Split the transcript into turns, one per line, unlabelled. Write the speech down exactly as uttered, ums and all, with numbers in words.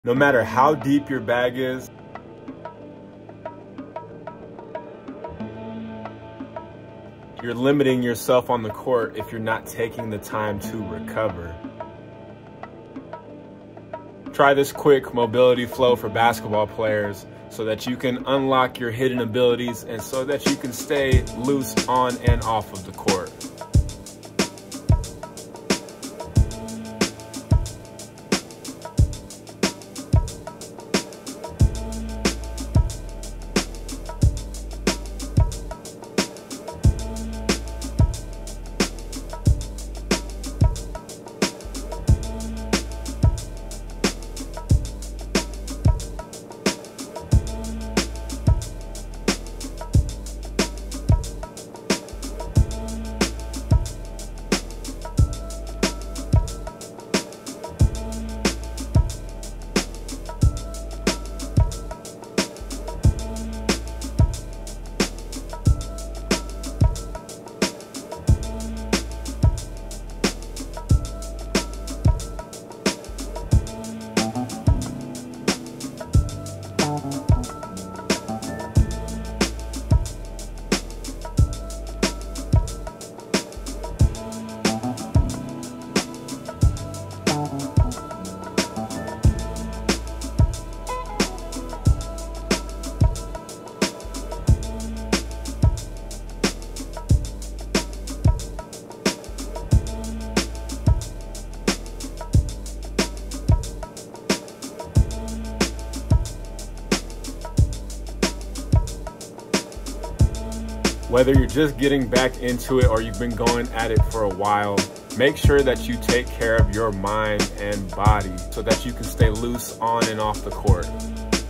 No matter how deep your bag is, you're limiting yourself on the court if you're not taking the time to recover. Try this quick mobility flow for basketball players so that you can unlock your hidden abilities and so that you can stay loose on and off of the court. Whether you're just getting back into it or you've been going at it for a while, make sure that you take care of your mind and body so that you can stay loose on and off the court.